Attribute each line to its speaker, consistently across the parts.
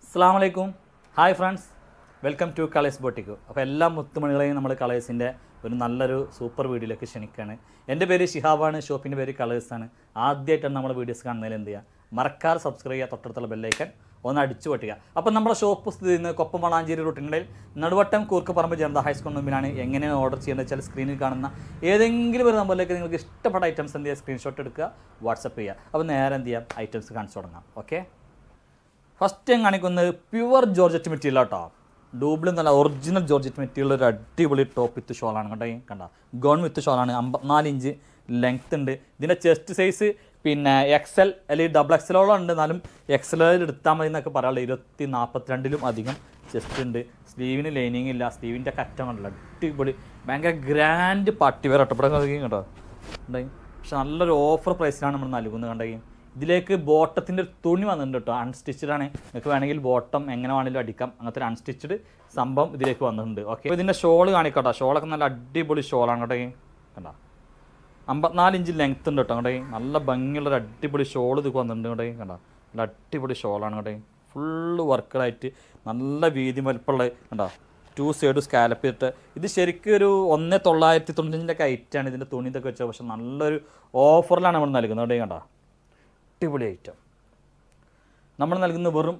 Speaker 1: അസ്സലാമലൈക്കും hi friends welcome to Colours Boutique. അപ്പോൾ എല്ലാ മുത്തുമണികളെയും നമ്മൾ കളേഴ്സിൻ്റെ ഒരു നല്ലൊരു സൂപ്പർ വീഡിയോയിലേക്ക് ക്ഷണിക്കുകയാണ്. എൻ്റെ പേര് ഷിഹാബാണ്, ഷോപ്പിൻ്റെ പേര് കളേഴ്സാണ്. ആദ്യമായിട്ടാണ് നമ്മൾ വീഡിയോസ് കാണുന്നതിൽ എന്ത് ചെയ്യുക, മറക്കാതെ സബ്സ്ക്രൈബ് ചെയ്യുക, തൊട്ടടുത്തുള്ള ബെല്ലൈക്കൻ ഒന്ന് അടിച്ചു പൊട്ടുക. അപ്പോൾ നമ്മുടെ ഷോപ്പ് സ്ഥിതി ചെയ്യുന്നത് കൊപ്പം-വളാഞ്ചേരി റൂട്ടിനിടയിൽ നടുവട്ടം കൂർക്കപ്പറമ്പ് ജനത ഹൈസ്കൂൾ മുമ്പിലാണ്. എങ്ങനെയാണ് ഓർഡർ ചെയ്യേണ്ടത് വെച്ചാൽ സ്ക്രീനിൽ കാണുന്ന ഏതെങ്കിലും ഒരു നമ്പറിലേക്ക് നിങ്ങൾക്ക് ഇഷ്ടപ്പെട്ട ഐറ്റംസ് എന്ത് ചെയ്യുക, സ്ക്രീൻഷോട്ട് എടുക്കുക, വാട്സപ്പ് ചെയ്യുക. അപ്പോൾ നേരെ എന്ത് ചെയ്യാം, ഐറ്റംസ് കാണിച്ചു തുടങ്ങാം. ഓക്കെ, ഫസ്റ്റ് ഞാൻ കാണിക്കുന്നത് പ്യുവർ ജോർജറ്റ് മെറ്റീരിയൽ കേട്ടോ. ഡൂബിളും നല്ല ഒറിജിനൽ ജോർജറ്റ് മെറ്റീരിയൽ ഒരു അടിപൊളി ടോപ്പ് വിത്ത് ഷോളാണ് കേട്ടോ. കണ്ട ഗൗൺ വിത്ത് ഷോളാണ്. 54 ഇഞ്ച് ലെങ്ത് ഉണ്ട്. ഇതിൻ്റെ ചെസ്റ്റ് സൈസ് പിന്നെ XL അല്ലെങ്കിൽ XXL ഉണ്ട്. എന്നാലും XL എടുത്താൽ മതി എന്നൊക്കെ പറയാനുള്ളത്. 42 അധികം ചെസ്റ്റ് ഉണ്ട്. സ്ലീവിന് ലൈനിങ് ഇല്ല. സ്ലീവിൻ്റെ കറ്റം കണ്ടല്ലോ, അടിപൊളി ഭയങ്കര ഗ്രാൻഡ് പാർട്ടി വെയർ ഒട്ടപ്പെടാൻ കേട്ടോ. പക്ഷെ നല്ലൊരു ഓഫർ പ്രൈസിലാണ് നമ്മൾ നൽകുന്നത്. കണ്ടെങ്കിൽ ഇതിലേക്ക് ബോട്ടത്തിൻ്റെ ഒരു തുണി വന്നിട്ടുണ്ട് കേട്ടോ. അൺസ്റ്റിച്ചഡ് ആണ്. നിങ്ങൾക്ക് വേണമെങ്കിൽ ബോട്ടം എങ്ങനെ വേണമെങ്കിലും അടിക്കാം. അങ്ങനത്തെ ഒരു അൺസ്റ്റിച്ചഡ് സംഭവം ഇതിലേക്ക് വന്നിട്ടുണ്ട്. ഓക്കെ, അപ്പോൾ ഇതിൻ്റെ ഷോള് കാണിക്കട്ടോ. ഷോളൊക്കെ നല്ല അടിപൊളി ഷോളാണ് കേട്ടോ. കണ്ടോ 54 ഇഞ്ച് ലെങ്ത് ഉണ്ട് കേട്ടോ. കേട്ടോ നല്ല ഭംഗിയുള്ളൊരു അടിപൊളി ഷോൾ ഇത് വന്നിട്ടുണ്ട് കേട്ടോ. കണ്ടോ നല്ല അടിപൊളി ഷോളാണ് കേട്ടോ. ഫുള്ള് വർക്കുകളായിട്ട് നല്ല വീതി വലിപ്പമുള്ള കണ്ടോ. 2 സൈഡ് സ്കാലപ്പ് ചെയ്തിട്ട് ഇത് ശരിക്കും ഒരു 1995 ഐറ്റാണ് ഇതിൻ്റെ തുണി ഇതൊക്കെ വെച്ചത്. പക്ഷെ നല്ലൊരു ഓഫറിലാണ് നമ്മൾ നൽകുന്നത് കേട്ടോ. കണ്ടോ അടിപൊളി ഐറ്റം നമ്മൾ നൽകുന്നത് വെറും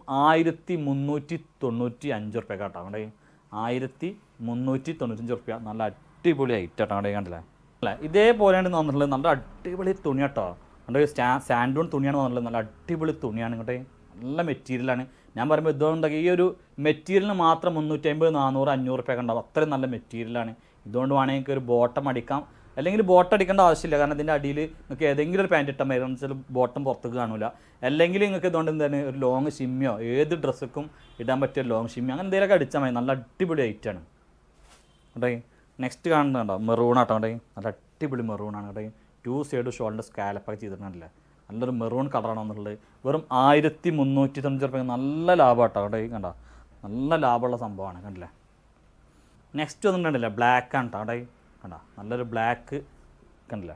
Speaker 1: 1395 റുപ്യ കേട്ടോ. അവിടെ 1395 റുപ്യ. നല്ല അടിപൊളി ഐറ്റം കേട്ടോ. അവിടെ കണ്ടില്ലേ, അല്ല ഇതേപോലെയാണ് വന്നിട്ടുള്ളത്. നല്ല അടിപൊളി തുണി കേട്ടോ. അവിടെ സാൻഡൂൺ തുണിയാണ് വന്നിട്ടുള്ളത്. നല്ല അടിപൊളി തുണിയാണ് കേട്ടോ. നല്ല മെറ്റീരിയലാണ്. ഞാൻ പറയുമ്പോൾ ഇതുകൊണ്ടൊക്കെ ഈ ഒരു മെറ്റീരിയലിന് മാത്രം 350, 400, 500 റുപ്യ ഉണ്ടാവും. അത്രയും നല്ല മെറ്റീരിയലാണ്. ഇതുകൊണ്ട് വേണമെങ്കിൽ ഒരു ബോട്ടം അടിക്കാം, അല്ലെങ്കിൽ ബോട്ടം അടിക്കേണ്ട ആവശ്യമില്ല. കാരണം ഇതിൻ്റെ അടിയിൽ നിങ്ങൾക്ക് ഏതെങ്കിലും ഒരു പാൻറ്റ് ഇട്ടാൽ മതി. എന്ന് വെച്ചാൽ ബോട്ടം പുറത്തേക്ക് കാണില്ല. അല്ലെങ്കിൽ നിങ്ങൾക്ക് ഇതുകൊണ്ട് എന്താണ് ഒരു ലോങ് ഷിമ്മിയോ ഏത് ഡ്രസ്സൊക്കെ ഇടാൻ പറ്റിയ ലോങ് ഷിമ്മി അങ്ങനെ എന്തെങ്കിലുമൊക്കെ അടിച്ചാൽ മതി. നല്ല അടിപൊളി ഐറ്റാണ് കേട്ടോ. നെക്സ്റ്റ് കാണുന്നുണ്ടോ, മെറൂൺ ആട്ടോ. കേട്ടോ നല്ല അടിപൊളി മെറൂണാണ് കേട്ടോ. 2 സൈഡ് ഷോളിൻ്റെ സ്കാലപ്പൊക്കെ ചെയ്തിട്ടുണ്ടല്ലേ. നല്ലൊരു മെറൂൺ കളറാണ് എന്നുള്ളത്. വെറും 1395 റുപ്യ. നല്ല ലാഭം കേട്ടോ. കേട്ടോ കണ്ടോ നല്ല ലാഭമുള്ള സംഭവമാണ്. കണ്ടില്ലേ. നെക്സ്റ്റ് വന്നിട്ടുണ്ടല്ലേ, ബ്ലാക്ക് ആണ് കേട്ടോ. കേട്ടോ കണ്ടോ നല്ലൊരു ബ്ലാക്ക് കണ്ടില്ലേ.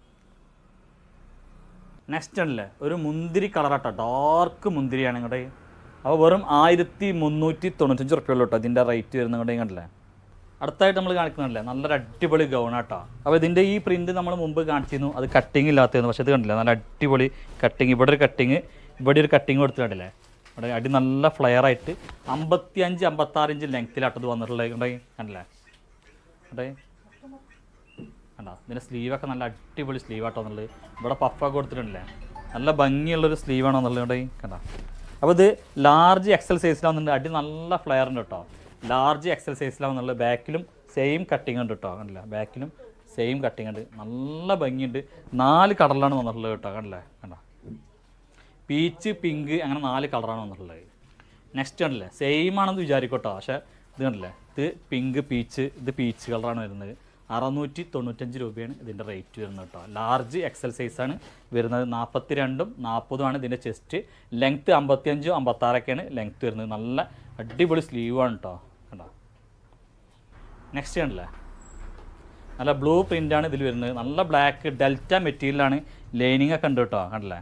Speaker 1: നെക്സ്റ്റ് ഉണ്ടല്ലേ ഒരു മുന്തിരി കളറാട്ടോ. ഡാർക്ക് മുന്തിരിയാണ് കേട്ടോ. അപ്പോൾ വെറും 1395 റുപ്യുള്ളൂ കേട്ടോ ഇതിൻ്റെ റേറ്റ് വരുന്നത് കേട്ടോ. കണ്ടില്ലേ. അടുത്തായിട്ട് നമ്മൾ കാണിക്കുന്നില്ലേ നല്ലൊരു അടിപൊളി ഗൗണാട്ടോ. അപ്പോൾ ഇതിൻ്റെ ഈ പ്രിൻറ്റ് നമ്മൾ മുമ്പ് കാണിച്ചിരുന്നു. അത് കട്ടിങ് ഇല്ലാത്തതെന്ന്. പക്ഷേ ഇത് കണ്ടില്ലേ നല്ല അടിപൊളി കട്ടിങ്. ഇവിടെ ഒരു കട്ടിങ്, ഇവിടെ ഒരു കട്ടിങ് കൊടുത്തിട്ടുണ്ടല്ലേ. ഇവിടെ അടി നല്ല ഫ്ലെയർ ആയിട്ട് 55, 56 ഇഞ്ച് ലെങ്ത്തിലാട്ടത് വന്നിട്ടുള്ളത് കേട്ടോ. കണ്ടില്ലേ. കേട്ടോ കണ്ടോ ഇതിൻ്റെ സ്ലീവൊക്കെ നല്ല അടിപൊളി സ്ലീവാട്ടോ എന്നുള്ളത്. ഇവിടെ പഫൊക്കെ കൊടുത്തിട്ടുണ്ടല്ലേ. നല്ല ഭംഗിയുള്ളൊരു സ്ലീവാണോ എന്നുള്ളത് കേട്ടോ. കണ്ടോ അപ്പോൾ ഇത് ലാർജ് XL സൈസിലാവുന്നുണ്ട്. അടി നല്ല ഫ്ലെയർ ഉണ്ട് കേട്ടോ. ലാർജ് XL സൈസിലാവുന്നുള്ളത്. ബാക്കിലും സെയിം കട്ടിങ് ഉണ്ട് കേട്ടോ. കണ്ടില്ല, ബാക്കിലും സെയിം കട്ടിങ് ഉണ്ട്. നല്ല ഭംഗിയുണ്ട്. 4 കളറിലാണ് വന്നിട്ടുള്ളത് കേട്ടോ. കണ്ടില്ലേ. കണ്ടോ പീച്ച്, പിങ്ക് അങ്ങനെ 4 കളറാണ് വന്നിട്ടുള്ളത്. നെക്സ്റ്റ് കണ്ടില്ലേ സെയിം ആണെന്ന് വിചാരിക്കട്ടോ. പക്ഷേ ഇത് കണ്ടില്ലേ, ഇത് പിങ്ക് പീച്ച്, ഇത് പീച്ച് കളറാണ് വരുന്നത്. 695 രൂപയാണ് ഇതിൻ്റെ റേറ്റ് വരുന്നത് കേട്ടോ. ലാർജ് XL സൈസാണ് വരുന്നത്. 42ഉം 40ഉമാണ് ഇതിൻ്റെ ചെസ്റ്റ്. ലെങ്ത്ത് 55, 56ഒക്കെയാണ് ലെങ്ത്ത് വരുന്നത്. നല്ല അടിപൊളി സ്ലീവാണ് കേട്ടോ. കണ്ടോ നെക്സ്റ്റ് കണ്ടില്ലേ നല്ല ബ്ലൂ പ്രിൻ്റാണ് ഇതിൽ വരുന്നത്. നല്ല ബ്ലാക്ക് ഡെൽറ്റ മെറ്റീരിയലാണ്. ലൈനിങ് ഒക്കെ ഉണ്ട് കേട്ടോ. കണ്ടില്ലേ.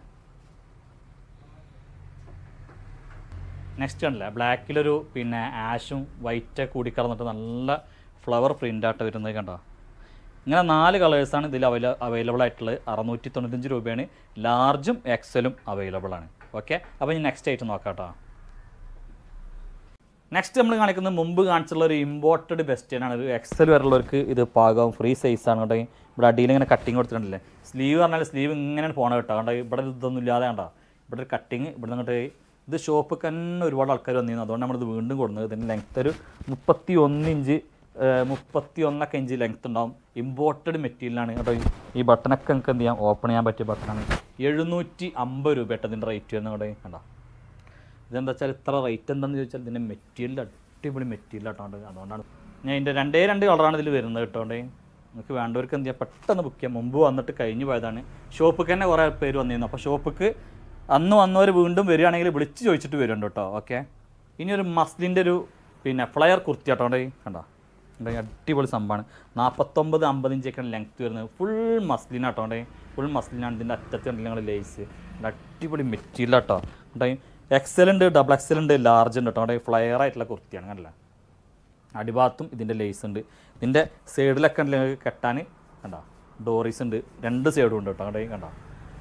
Speaker 1: നെക്സ്റ്റ് കണ്ടില്ലേ ബ്ലാക്കിലൊരു പിന്നെ ആഷും വൈറ്റ് കൂടിക്കറന്നിട്ട് നല്ല ഫ്ലവർ പ്രിൻ്റായിട്ട് വരുന്നത്. കണ്ടോ ഇങ്ങനെ 4 കളേഴ്സാണ് ഇതിൽ അവൈലബിൾ ആയിട്ടുള്ളത്. 695 രൂപയാണ്. ലാർജും XLും അവൈലബിൾ ആണ്. ഓക്കെ, അപ്പോൾ ഇനി നെക്സ്റ്റ് ആയിട്ട് നോക്കാം കേട്ടോ. നെക്സ്റ്റ് നമ്മൾ കാണിക്കുന്നത് മുമ്പ് കാണിച്ചുള്ള ഒരു ഇമ്പോർട്ടഡ് വെസ്റ്റേണാണ്. ഒരു XL വരെയുള്ളവർക്ക് ഇത് പാകവും ഫ്രീ സൈസാണ് കേട്ടോ. ഇവിടെ അടിയിൽ ഇങ്ങനെ കട്ടിങ് കൊടുത്തിട്ടുണ്ടല്ലേ. സ്ലീവ് പറഞ്ഞാൽ സ്ലീവ് ഇങ്ങനെ പോകണം കേട്ടോ. കണ്ടോ ഇവിടെ ഇതൊന്നും ഇല്ലാതെ കണ്ടോ. ഇവിടെ ഒരു കട്ടിങ് ഇവിടെ നിന്നിട്ട് ഇത് ഷോപ്പ് തന്നെ ഒരുപാട് ആൾക്കാർ വന്നിരുന്നു. അതുകൊണ്ട് നമ്മളിത് വീണ്ടും കൊടുക്കുന്നത്. ഇതിൻ്റെ ലെങ്ത്ത് ഒരു 31 ഇഞ്ച് 31 ഇഞ്ച് ലെങ്ത്ത് ഉണ്ടാവും. ഇമ്പോർട്ടഡ് മെറ്റീരിയലാണ് കേട്ടോ. ഈ ബട്ടണൊക്കെ നമുക്ക് എന്ത് ചെയ്യാം, ഓപ്പൺ ചെയ്യാൻ പറ്റിയ ബട്ടണാണ്. 750 രൂപ കേട്ടോ ഇതിൻ്റെ റേറ്റ് വരുന്നത് കേട്ടോ. കണ്ടോ ഇതെന്താ വെച്ചാൽ ഇത്ര റേറ്റ് എന്താണെന്ന് ചോദിച്ചാൽ ഇതിൻ്റെ മെറ്റീരിയൽ അടിപൊളി മെറ്റീരിയൽ ആട്ടോ. അതുകൊണ്ടാണ് ഞാൻ ഇതിൻ്റെ 2 കളറാണ് ഇതിൽ വരുന്നത് കേട്ടോ. നിങ്ങൾക്ക് വേണ്ടവർക്ക് എന്ത് ചെയ്യാം, പെട്ടെന്ന് ബുക്ക് ചെയ്യാം. മുമ്പ് വന്നിട്ട് കഴിഞ്ഞു പോയതാണ്. ഷോപ്പിക്ക് തന്നെ കുറേ പേര് വന്നിരുന്നു. അപ്പോൾ ഷോപ്പിക്ക് അന്ന് വന്നവർ വീണ്ടും വരികയാണെങ്കിൽ വിളിച്ച് ചോദിച്ചിട്ട് വരുന്നുണ്ട് കേട്ടോ. ഓക്കെ, ഇനി ഒരു മസ്ലിൻ്റെ ഒരു പിന്നെ ഫ്ലയർ കുർത്തി കേട്ടോ. കണ്ടോ അടിപൊളി സംഭവമാണ്. 49, 50 ഇഞ്ചൊക്കെയാണ് ലെങ്ത്ത് വരുന്നത്. ഫുൾ മസ്ലിൻ ആട്ടോ. ഫുൾ മസ്ലിനാണ്. ഇതിൻ്റെ അറ്റത്ത് കണ്ടില്ല നിങ്ങൾ ലേസ്. അടിപൊളി മെറ്റീരിയൽ ആട്ടോ. എക്സൽ ഉണ്ട്, ഡബിൾ എക്സൽ ഉണ്ട്, ലാർജ് ഉണ്ട് കേട്ടോ. അവിടെ ഫ്ലയർ ആയിട്ടുള്ള കുർത്തിയാണ് കണ്ടല്ലേ. അടിഭാഗത്തും ഇതിൻ്റെ ലേസ് ഉണ്ട്. ഇതിൻ്റെ സൈഡിലൊക്കെ ഉണ്ടെങ്കിൽ കെട്ടാൻ കണ്ട ഡോറീസ് ഉണ്ട്, 2 സൈഡും ഉണ്ട് കേട്ടോ. അവിടെ കണ്ട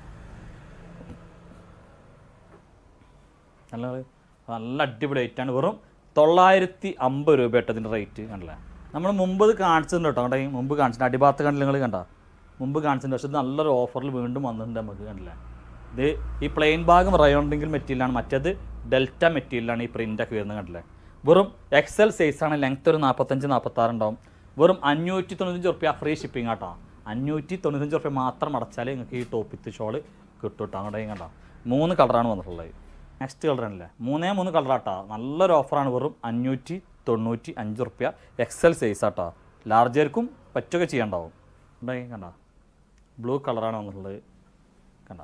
Speaker 1: നല്ല അടിപൊളി റേറ്റാണ്. വെറും 950 രൂപ കേട്ടോ ഇതിൻ്റെ റേറ്റ് കണ്ടല്ലേ. നമ്മൾ മുമ്പ് ഇത് കാണിച്ചിട്ടുണ്ട് കേട്ടോ. അവിടെ മുമ്പ് കാണിച്ചിട്ടുണ്ട്, അടിഭാഗത്ത് കണ്ടില്ല നിങ്ങൾ കണ്ട, മുമ്പ് കാണിച്ചിട്ടുണ്ട്. പക്ഷേ ഇത് നല്ലൊരു ഓഫറിൽ വീണ്ടും വന്നിട്ടുണ്ട് നമുക്ക് കണ്ടില്ലേ. ഇത് ഈ പ്ലെയിൻ ഭാഗം റയോണ്ടിങ്കിൽ മെറ്റീരിയലാണ്, മറ്റേത് ഡെൽറ്റ മെറ്റീരിയലാണ് ഈ പ്രിൻ്റൊക്കെ വരുന്നത് കണ്ടില്ലേ. വെറും എക്സൽ സൈസാണ്, ലെങ്ത്ത് ഒരു 45-46 ഉണ്ടാവും. വെറും 595 റുപ്യ ഫ്രീ ഷിപ്പിംഗ് ആട്ടോ. 595 റുപ്യ മാത്രം അടച്ചാൽ നിങ്ങൾക്ക് ഈ ടോപ്പ് വിത്ത് ഷോൾ കിട്ടും കേട്ടോ. അങ്ങോട്ടേ കണ്ടോ 3 കളറാണ് വന്നിട്ടുള്ളത്. നെക്സ്റ്റ് കളറാണല്ലേ 3 കളറാട്ടോ. നല്ലൊരു ഓഫറാണ്. വെറും 595 റുപ്യ എക്സൽ സൈസ് ആട്ടോ. ലാർജർക്കും പറ്റുകയൊക്കെ ചെയ്യാണ്ടാവും. കണ്ടോ കണ്ടോ ബ്ലൂ കളറാണ് വന്നിട്ടുള്ളത് കണ്ടോ.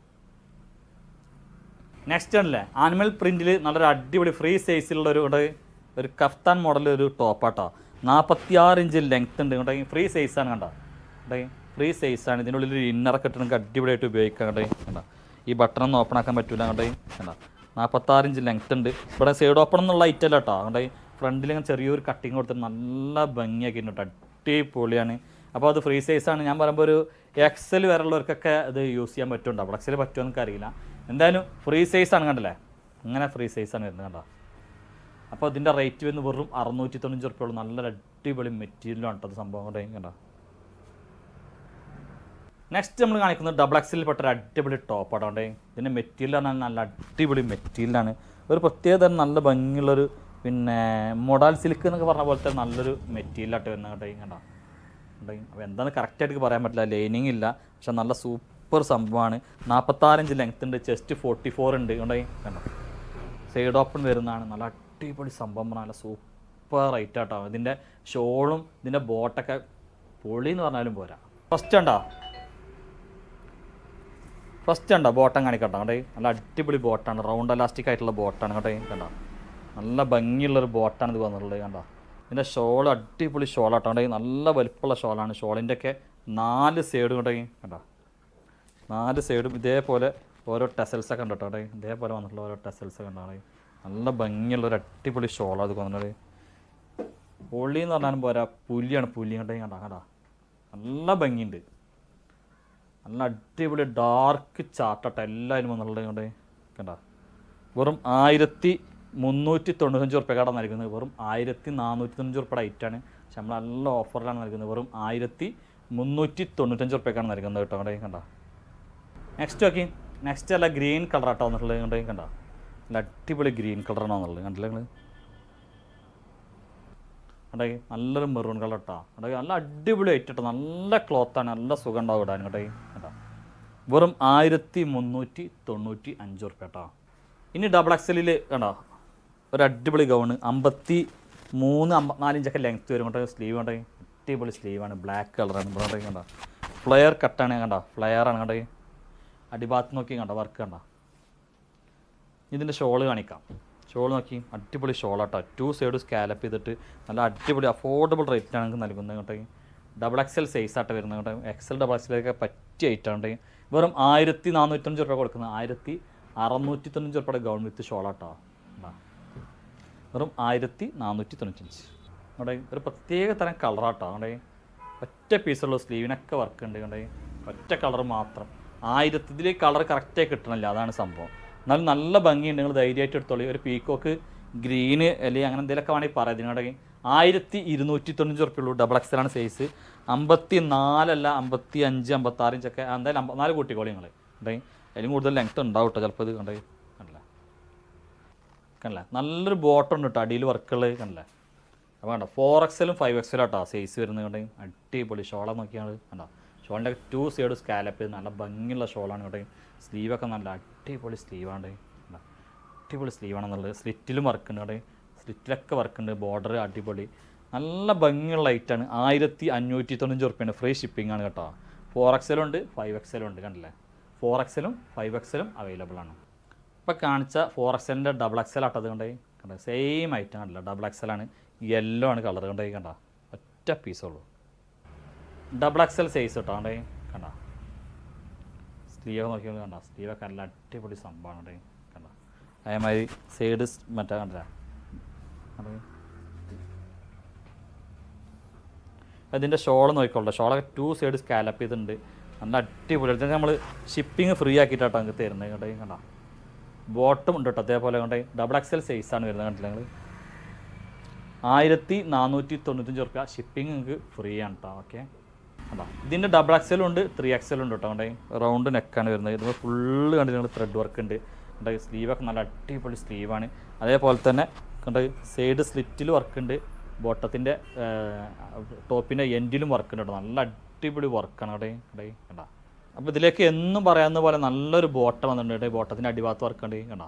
Speaker 1: നെക്സ്റ്റ് ആണല്ലേ ആനിമൽ പ്രിൻറ്റിൽ നല്ലൊരു അടിപൊളി ഫ്രീ സൈസിലുള്ള ഒരു കഫ്താൻ മോഡൽ ഒരു ടോപ്പാട്ടോ. 46 ഇഞ്ച് ലെങ്ത് ഉണ്ട് കേട്ടോ. ഫ്രീ സൈസാണ് കണ്ടോ. ഫ്രീ സൈസാണ്. ഇതിൻ്റെ ഉള്ളിൽ ഒരു ഇന്നറൊക്കെ ഇട്ടിട്ട് അടിപൊളിയായിട്ട് ഉപയോഗിക്കാം കേട്ടോ. കണ്ടോ ഈ ബട്ടണൊന്നും ഓപ്പൺ ആക്കാൻ പറ്റില്ല കേട്ടോ. കണ്ടോ 46 ഇഞ്ച് ലെങ്ത് ഉണ്ട്. ഇവിടെ സൈഡ് ഓപ്പൺ എന്നുള്ള ഐറ്റം അല്ല കേട്ടോ. കണ്ടോ ഫ്രണ്ടിൽ ഇങ്ങനെ ചെറിയൊരു കട്ടിങ് കൊടുത്തിട്ട് നല്ല ഭംഗിയാക്കി കേട്ടോ. അടിപൊളിയാണ്. അപ്പോൾ അത് ഫ്രീ സൈസാണ്. ഞാൻ പറയുമ്പോൾ ഒരു എക്സൽ വരെയുള്ളവർക്കൊക്കെ ഇത് യൂസ് ചെയ്യാൻ പറ്റും. ഡബിൾ എക്സൽ പറ്റുമോ എനിക്ക് അറിയില്ല. എന്തായാലും ഫ്രീ സൈസാണ് കണ്ടല്ലേ. അങ്ങനെ ഫ്രീ സൈസാണ് വരുന്നത് കണ്ടോ. അപ്പോൾ ഇതിൻ്റെ റേറ്റ് വരുന്നത് വെറും 695 റുപ്യ ഉള്ളൂ. നല്ലൊരു അടിപൊളി മെറ്റീരിയലാണ് കേട്ടോ സംഭവം കൊണ്ട് കണ്ടോ. നെക്സ്റ്റ് നമ്മൾ കാണിക്കുന്നത് ഡബിൾ എക്സലിൽ പെട്ട ഒരു അടിപൊളി ടോപ്പാണ് കേട്ടോ. ഇതിൻ്റെ മെറ്റീരിയലാണ് നല്ല അടിപൊളി മെറ്റീരിയലാണ്. ഒരു പ്രത്യേക തരം നല്ല ഭംഗിയുള്ളൊരു പിന്നെ മൊഡാൽ സിൽക്ക് എന്നൊക്കെ പറഞ്ഞ പോലത്തെ നല്ലൊരു മെറ്റീരിയലായിട്ട് വരുന്നത് കേട്ടോ. കണ്ടോ അപ്പോൾ എന്താണെന്ന് കറക്റ്റായിട്ട് പറയാൻ പറ്റില്ല, ലൈനിങ് ഇല്ല, പക്ഷെ നല്ല സൂപ്പർ സംഭവമാണ്. 46 ഇഞ്ച് ലെങ്ത് ഉണ്ട്, ചെസ്റ്റ് 44 ഉണ്ട് കണ്ടോ. സൈഡ് ഓപ്പൺ വരുന്നതാണ്. നല്ല അടിപൊളി സംഭവം, നല്ല സൂപ്പർ റേറ്റ് ആട്ടോ. ഇതിൻ്റെ ഷോളും ഇതിൻ്റെ ബോട്ടൊക്കെ പൊളി എന്ന് പറഞ്ഞാലും പോരാ. ഫസ്റ്റ് ഉണ്ടോ ബോട്ടം കാണിക്കട്ടോ. കണ്ടേ നല്ല അടിപൊളി ബോട്ടാണ്, റൗണ്ട് എലാസ്റ്റിക് ആയിട്ടുള്ള ബോട്ടാണ് കേട്ടോ. കണ്ടോ നല്ല ഭംഗിയുള്ളൊരു ബോട്ടാണ് ഇത് വന്നിട്ടുള്ളത് കണ്ടോ. ഇതിൻ്റെ ഷോൾ അടിപൊളി ഷോളാട്ടോ. കണ്ടേ നല്ല വലുപ്പമുള്ള ഷോളാണ്. ഷോളിൻ്റെയൊക്കെ 4 സൈഡും കണ്ടേ കണ്ടോ. 4 സൈഡും ഇതേപോലെ ഓരോ ടെസൽസൊക്കെ ഉണ്ട് കേട്ടോ. ഇതേപോലെ വന്നിട്ടുള്ള ഓരോ ടെസൽസൊക്കെ ഉണ്ടാണ്. നല്ല ഭംഗിയുള്ളൊരു അടിപൊളി ഷോളാണ് ഇത് വന്നിട്ടുള്ളത്. പൊളി എന്ന് പറഞ്ഞാലും പോരാ, പുലിയാണ് പുലി കണ്ടേ കണ്ടോ. കണ്ടോ നല്ല ഭംഗിയുണ്ട്. നല്ല അടിപൊളി ഡാർക്ക് ചാർട്ടാട്ടോ എല്ലാവരും വന്നിട്ടുള്ളത് കണ്ടേ കണ്ടോ. വെറും 1395 റുപ്യക്കാണ് നൽകുന്നത്. വെറും 1495 റുപ്യയുടെ ഐറ്റാണ്. പക്ഷെ നമ്മൾ നല്ല ഓഫറിലാണ് നൽകുന്നത്. വെറും 1395 റുപ്യക്കാണ് നൽകുന്നത് കേട്ടോ. കണ്ടേ കണ്ടോ. നെക്സ്റ്റ് നോക്കി. നെക്സ്റ്റ് അല്ല ഗ്രീൻ കളറാട്ടോ വന്നിട്ടുള്ളത് കണ്ടേ കണ്ടോ. നല്ല അടിപൊളി ഗ്രീൻ കളറാണ് വന്നിട്ടുള്ളത് കണ്ടില്ലേ നിങ്ങൾ. കണ്ടേ നല്ലൊരു മെറൂൺ കളർ കേട്ടോ. കണ്ടേ നല്ല അടിപൊളി ഐറ്റ് കേട്ടോ. നല്ല ക്ലോത്താണ്, നല്ല സുഖം ഉണ്ടാവും ഇടാൻ കേട്ടോ. കേട്ടോ വെറും 1395 റുപ്യ കേട്ടോ. ഇനി ഡബിൾ എക്സലിൽ കണ്ടോ ഒരു അടിപൊളി ഗൗണ് 53-54 ഇഞ്ചൊക്കെ ലെങ്ത്ത് വരും കേട്ടോ. സ്ലീവ് കണ്ടേ അടിപൊളി സ്ലീവാണ്, ബ്ലാക്ക് കളറാണ്. ഇവിടെ കണ്ടോ ഫ്ലെയർ കട്ടാണ് കണ്ടോ. ഫ്ലെയറാണ് കണ്ടേ. അടിഭാഗത്ത് നോക്കി കണ്ടോ വർക്ക് കണ്ടോ. ഇതിൻ്റെ ഷോള് കാണിക്കാം. ഷോൾ നോക്കി അടിപൊളി ഷോളാട്ടോ. 2 സൈഡ് സ്കാലപ്പ് ചെയ്തിട്ട് നല്ല അടിപൊളി അഫോർഡബിൾ റേറ്റാണ് നിങ്ങൾക്ക് നൽകുന്നത് കേട്ടോ. ഡബിൾ എക്സൽ സൈസ് ആയിട്ട് വരുന്നത് കേട്ടോ. എക്സൽ ഡബിൾ എക്സലൊക്കെ പറ്റിയ ഐറ്റാണ്. വെറും 1495 റുപ്യ കൊടുക്കുന്നത്. 1695 റുപ്യയുടെ ഗൗൺ വിത്ത് ഷോളാട്ടോ. വെറും 1495. അവിടെ ഒരു പ്രത്യേക തരം കളറാട്ടോ. അവിടെ ഒറ്റ പീസുള്ള സ്ലീവിനൊക്കെ വർക്ക് ഉണ്ട് കണ്ടേ. ഒറ്റ കളർ മാത്രം. 1000 ഇതിൽ കളർ കറക്റ്റായി കിട്ടണില്ല, അതാണ് സംഭവം. എന്നാലും നല്ല ഭംഗിയുണ്ട്, നിങ്ങൾ ധൈര്യമായിട്ട് എടുത്തോളി. ഒരു പീക്കോക്ക് ഗ്രീന് അല്ലെങ്കിൽ അങ്ങനെ എന്തെങ്കിലുമൊക്കെ വേണമെങ്കിൽ പറയാം. ഇതിനോടൊക്കെ 1295 റുപ്യ ഉള്ളൂ. Double എക്സലാണ് size. 54 അല്ല 55, 56 ഇഞ്ചൊക്കെ എന്തായാലും 54 കൂട്ടിക്കോളി നിങ്ങൾ ഉണ്ടെങ്കിൽ. അതിലും കൂടുതൽ ലെങ്ത്ത് ഉണ്ടാവും കേട്ടോ ചിലപ്പോൾ. ഇത് കണ്ടേ കണ്ടല്ലേ നല്ലൊരു ബോട്ടം ഉണ്ട് കേട്ടോ. അടിയിൽ വർക്കുള്ളത് കണ്ടല്ലേ. അപ്പോൾ കണ്ടോ 4XL 5XL ആട്ടോ സൈസ് വരുന്നത് കണ്ടേ. അടിപൊളി ഷോളാണ് നോക്കിയാണ് കണ്ടോ. ഷോളിൻ്റെ 2 സൈഡ് സ്കാലപ്പ് ചെയ്ത് നല്ല ഭംഗിയുള്ള ഷോളാണ് കേട്ടോ. സ്ലീവൊക്കെ നല്ല അടിപൊളി സ്ലീവാണ്. അടിപൊളി സ്ലീവാണെന്നുള്ളത്. സ്ലിറ്റിലും വർക്കുണ്ട് കേട്ടോ. സ്ലിറ്റിലൊക്കെ വർക്കുണ്ട്. ബോർഡർ അടിപൊളി നല്ല ഭംഗിയുള്ള ഐറ്റാണ്. 1595 റുപ്യാണ്. ഫ്രീ ഷിപ്പിംഗ് ആണ് കേട്ടോ. 4XL ഉണ്ട് 5XL ഉണ്ട് കണ്ടില്ലേ. 4XL 5XL അവൈലബിൾ ആണ്. ഇപ്പോൾ കാണിച്ച 4XLൻ്റെ ഡബിൾ എക്സൽ ആട്ടത് കണ്ടേ കണ്ടോ. സെയിം ഐറ്റം കണ്ടില്ല. ഡബിൾ എക്സൽ ആണ്, യെല്ലോ ആണ് കളർ കണ്ടേ കണ്ടോ. ഒറ്റ പീസുള്ളൂ. ഡബിൾ എക്സൽ സൈസ് കേട്ടോ കണ്ടേ കണ്ടോ. സ്ലീവ് നോക്കിയാൽ കണ്ടോ. സ്ലീവൊക്കെ നല്ല അടിപൊളി സംഭവമാണ് കണ്ടേ കണ്ടോ. അതേമാതിരി സൈഡ് മറ്റേ കണ്ടില്ല. അതിൻ്റെ ഷോൾ നോക്കിക്കോളൂ. ഷോളൊക്കെ 2 സൈഡ് സ്കാലപ്പ് ചെയ്തിട്ടുണ്ട്. നല്ല അടിപൊളി. ഇതൊക്കെ നമ്മൾ ഷിപ്പിംഗ് ഫ്രീ ആക്കിയിട്ടാട്ടോ നമുക്ക് തരുന്നത്. കണ്ടേ കണ്ട ബോട്ടം ഉണ്ട് കേട്ടോ. അതേപോലെ കണ്ടേ ഡബിൾ എക്സൽ സൈസാണ് വരുന്നത്. കണ്ടില്ല നിങ്ങൾ 1495 റുപ്യ ഷിപ്പിംഗ് നിങ്ങൾക്ക് ഫ്രീ ആണ് കേട്ടോ. ഓക്കെ അതാ ഇതിൻ്റെ ഡബിൾ എക്സലും ഉണ്ട് 3 എക്സലും ഉണ്ട് കേട്ടോ. കണ്ടേ റൗണ്ട് നെക്കാണ് വരുന്നത്. ഇത് ഫുള്ള് കണ്ടിട്ട് നിങ്ങൾ ത്രെഡ് വർക്ക് ഉണ്ട്. കണ്ടേ സ്ലീവൊക്കെ നല്ല അടിപൊളി സ്ലീവാണ്. അതേപോലെ തന്നെ കണ്ടേ സൈഡ് സ്ലിറ്റിൽ വർക്ക് ഉണ്ട്. ബോട്ടത്തിൻ്റെ ടോപ്പിൻ്റെ എൻഡിലും വർക്ക് ഉണ്ട് കേട്ടോ. നല്ല അടിപൊളി വർക്കാണ് കണ്ടേ കണ്ടേ കണ്ട. അപ്പോൾ ഇതിലേക്ക് എന്നും പറയാവുന്ന പോലെ നല്ലൊരു ബോട്ടം വന്നിട്ടുണ്ട് കേട്ടോ. ബോട്ടത്തിൻ്റെ അടിഭാഗത്ത് വർക്ക് ഉണ്ട് കണ്ട.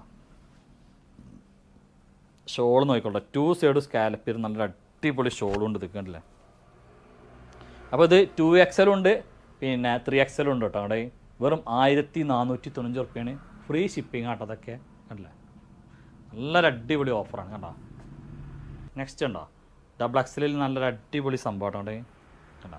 Speaker 1: ഷോൾ നോക്കിക്കോട്ടെ 2 സൈഡ് സ്കാലപ്പ് ചെയ്ത് നല്ലൊരു അടിപൊളി ഷോളും ഉണ്ട്. ഇത് കണ്ടില്ലേ. അപ്പോൾ ഇത് 2 എക്സലും ഉണ്ട് പിന്നെ 3 എക്സലും ഉണ്ട് കേട്ടോ. അവിടെ വെറും 1495 റുപ്യാണ്. ഫ്രീ ഷിപ്പിംഗ് ആട്ടോ അതൊക്കെ. കണ്ടില്ലേ നല്ലൊരു അടിപൊളി ഓഫറാണ് കണ്ടോ. നെക്സ്റ്റ് ഉണ്ടോ ഡബിൾ എക്സലിൽ നല്ലൊരു അടിപൊളി സംഭവം അവിടെ കണ്ടോ.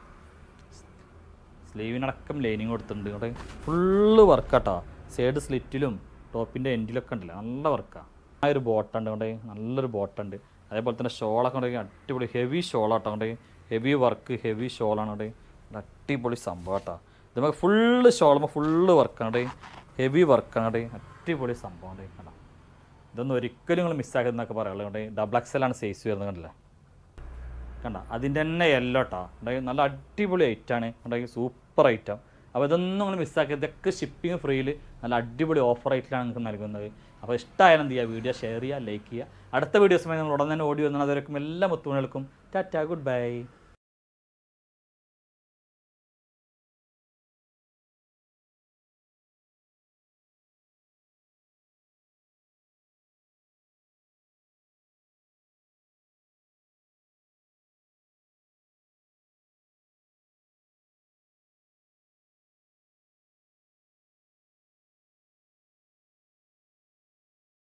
Speaker 1: സ്ലീവിനടക്കം ലൈനിങ് കൊടുത്തിട്ടുണ്ട്. അവിടെ ഫുള്ള് വർക്കാട്ടോ. സൈഡ് സ്ലിറ്റിലും ടോപ്പിൻ്റെ എൻഡിലൊക്കെ ഉണ്ടല്ലോ നല്ല വർക്കാണ്. ആ ഒരു ബോട്ടുണ്ട് കൊണ്ട് നല്ലൊരു ബോട്ടുണ്ട്. അതേപോലെ തന്നെ ഷോളൊക്കെ ഉണ്ടെങ്കിൽ അടിപൊളി ഹെവി ഷോളാട്ടോ. കൊണ്ട് ഹെവി വർക്ക് ഹെവി ഷോളാണ്. കൊണ്ട് അടിപൊളി സംഭവം കേട്ടോ. ഇത് നമുക്ക് ഫുള്ള് ഷോളുമ്പോൾ ഫുള്ള് വർക്കാണ്. ഹെവി വർക്കാണ്. അടിപൊളി സംഭവം കേട്ടോ. ഇതൊന്നും ഒരിക്കലും നിങ്ങൾ മിസ്സാക്കരുതെന്നൊക്കെ പറയുള്ളൂ. കൊണ്ട് ഡബിൾ എക്സലാണ് സൈസ് വരുന്നത് കണ്ടില്ലേ കണ്ട. അതിൻ്റെ തന്നെ യെല്ലോ കേട്ടോ. നല്ല അടിപൊളി ഐറ്റാണ്. ഉണ്ടെങ്കിൽ സൂപ്പർ ഐറ്റം. അപ്പോൾ ഇതൊന്നും നിങ്ങൾ മിസ്സാക്കിയത്. ഇതൊക്കെ ഷിപ്പിംഗ് ഫ്രീയിൽ നല്ല അടിപൊളി ഓഫർ ആയിട്ടാണ് നിങ്ങൾക്ക് നൽകുന്നത്. അപ്പോൾ ഇഷ്ടമായാലും എന്ത് ചെയ്യുക, വീഡിയോ ഷെയർ ചെയ്യുക, ലൈക്ക് ചെയ്യുക. അടുത്ത വീഡിയോസുമായി നിങ്ങൾ ഉടൻ തന്നെ ഓടി വന്നാൽ അതുവരെക്കും എല്ലാ മുത്തുമണികൾക്കും ടാറ്റാ ഗുഡ് ബൈ.